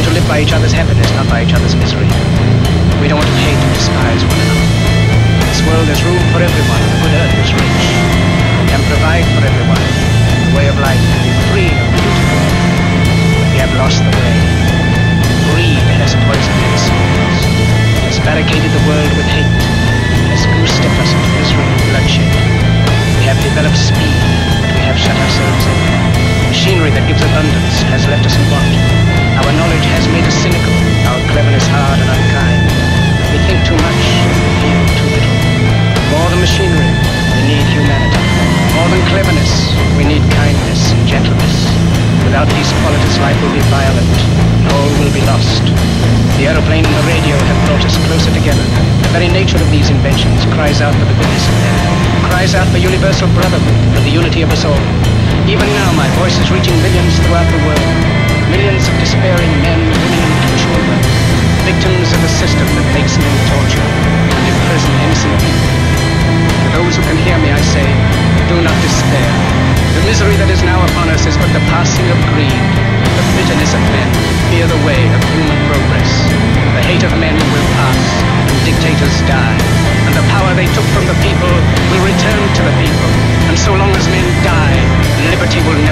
want to live by each other's happiness, not by each other's misery. We don't want to hate and despise one another. In this world there's room for everyone. The good earth is rich. We can provide for everyone. The way of life can be free and beautiful. But we have lost the way. Greed has poisoned its souls. Has barricaded the world with hate. Has goose-stepped us into misery and bloodshed. We have developed speed, but we have shut ourselves in. Machinery that gives abundance has left us in want. Our knowledge has made us cynical, our cleverness hard and unkind. We think too much, we feel too little. More than machinery, we need humanity. More than cleverness, we need kindness and gentleness. Without these qualities, life will be violent, and all will be lost. The aeroplane and the radio have brought us closer together. The very nature of these inventions cries out for the goodness of men, cries out for universal brotherhood, for the unity of us all. Even now, my voice is reaching millions throughout the world. Millions of despairing men, women, and children, victims of a system that makes men torture and imprison innocent people. To those who can hear me, I say, do not despair. The misery that is now upon us is but the passing of greed. The bitterness of men fear the way of human progress. The hate of men will pass, and dictators die. And the power they took from the people will return to the people. And so long as men die, liberty will never